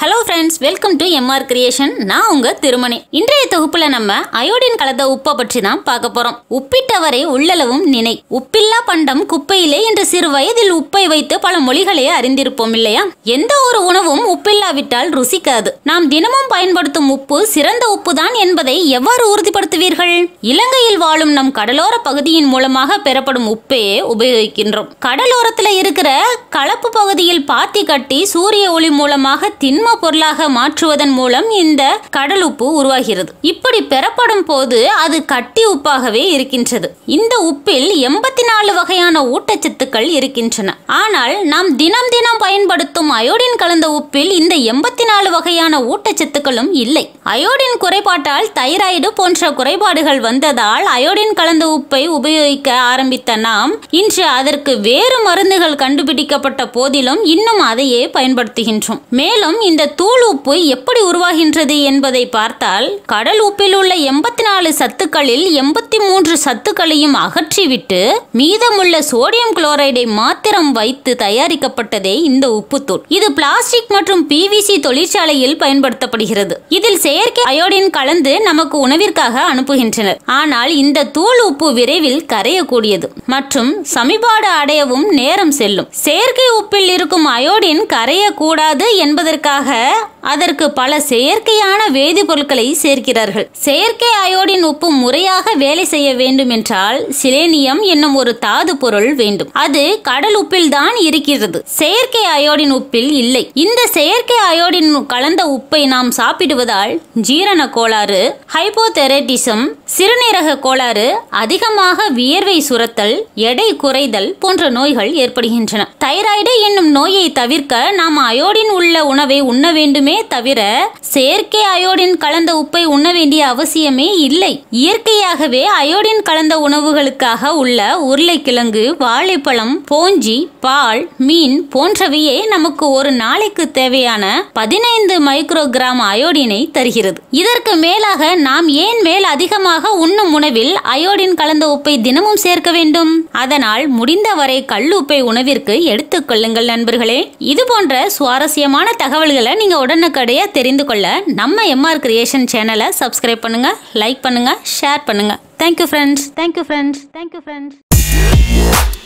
Hello friends, welcome to MR creation. நான் உங்க திருமணி. இன்றைய தொகுப்புல நம்ம அயோடின் கலந்த உப்பை பற்றி தான் பார்க்க போறோம். உப்பிட்டவரை உள்ளளவும் நினை, உப்பில்லா பண்டம் குப்பையிலே என்று சிறு வயதில் உப்பை வைத்து பல மொழிகளை அறிந்திருப்போம் இல்லையா? எந்த ஒரு உணவும் உப்பில்லாவிட்டால் ருசிக்காது. நாம் தினமும் பயன்படுத்தும் உப்பு சிறந்த உப்பு தான் என்பதை எவ்வாறு உறுதிப்படுத்துவீர்கள்? இலங்கையில் வாழும் நம் கடலோர பகுதியின் மூலமாக பெறப்படும் உப்பையே உபயோகிக்கின்றோம். கடலோரத்துல இருக்கிற கலப்பு பகுதியில் பாத்தி கட்டி சூரிய ஒளி மூலமாக திண்ம பொருளாக மாற்றுவதன் மூலம் இந்த கடல் உப்பு உருவாகிறது. இப்படி பெறப்படும் போது அது கட்டி உப்பாகவே இருக்கின்றது. இந்த உப்பில் 84 வகையான ஊட்டச்சத்துக்கள் இருக்கின்றன. ஆனால் நாம் தினம் தினம் பயன்படுத்தும் அயோடின் கலந்த உப்பில் இந்த 84 வகையான ஊட்டச்சத்துக்களும் இல்லை. அயோடின் குறைபாட்டால் தைராய்டு போன்ற குறைபாடுகள் வந்ததால் அயோடின் கலந்த உப்பை உபயோகிக்க ஆரம்பித்த நாம் இன்று அதற்கு வேறு மருந்துகள் கண்டுபிடிக்கப்பட்ட போதிலும் இன்னும் அதையே பயன்படுத்துகின்றோம். மேலும் இந்த தூள் உப்பு எப்படி உருவாகின்றது என்பதை பார்த்தால், கடல் உப்பில் உள்ள 84 சத்துக்களில் 83 சத்துக்களையும் அகற்றிவிட்டு மீதமுள்ள சோடியம் குளோரைடை மாத்திரம் வைத்து தயாரிக்கப்பட்டதே இந்த உப்புத்தூள். இது பிளாஸ்டிக் மற்றும் PVC தொழிற்சாலையில் பயன்படுத்தப்படுகிறது. இதில் செயற்கை அயோடின் கலந்து நமக்கு உணவிற்காக அனுப்புகின்றனர். ஆனால் இந்த தூள் உப்பு விரைவில் கரையக்கூடியது மற்றும் சமிபாடு அடையவும் நேரம் செல்லும். செயற்கை உப்பில் இருக்கும் அயோடின் கரையக்கூடாது என்பதற்காக அதற்கு பல செயற்கையான வேதிப்பொருட்களை சேர்க்கிறார்கள். செயற்கை அயோடின் உப்பு முறையாக வேலை செய்ய வேண்டும் என்றால் சிலேனியம் என்னும் ஒரு தாது பொருள் வேண்டும். அது கடல் உப்பில் தான் இருக்கிறது, செயற்கை அயோடின் உப்பில் இல்லை. இந்த செயற்கை அயோடின் கலந்த உப்பை நாம் சாப்பிடுவதால் ஜீரண கோளாறு, ஹைப்போதைராய்டிசம், சிறுநீரக கோளாறு, அதிகமாக வியர்வை சுரத்தல், எடை குறைதல் போன்ற நோய்கள் ஏற்படுகின்றன. தைராய்டு என்னும் நோயை தவிர்க்க நாம் அயோடின் உள்ள உணவை உண்ண வேண்டுமே தவிர செயற்கை அயோடின் கலந்த உப்பை உண்ண வேண்டிய அவசியமே இல்லை. இயற்கையாகவே அயோடின் கலந்த உணவுகளுக்காக உள்ள உருளைக்கிழங்கு, வாழைப்பழம், போஞ்சி, பால், மீன் போன்றவையே நமக்கு ஒரு நாளைக்கு தேவையான 15 மைக்ரோகிராம் அயோடினை தருகிறது. இதற்கு மேலாக நாம் ஏன் மேல் அதிகமாக உண்ணும் உணவில் அயோடின் கலந்த உப்பை தினமும் சேர்க்க வேண்டும்? அதனால் முடிந்தவரை கல்லுப்பை உணவிற்கு எடுத்துக் கொள்ளுங்கள் நண்பர்களே. இது போன்ற சுவாரஸ்யமான தகவல்களை நீங்க உடனுக்குடையா தெரிந்து கொள்ள நம்ம எம்ஆர் கிரியேஷன் சேனலை சப்ஸ்கிரைப் பண்ணுங்க, லைக் பண்ணுங்க, ஷேர் பண்ணுங்க. Thank you friends. Thank you friends. Thank you friends.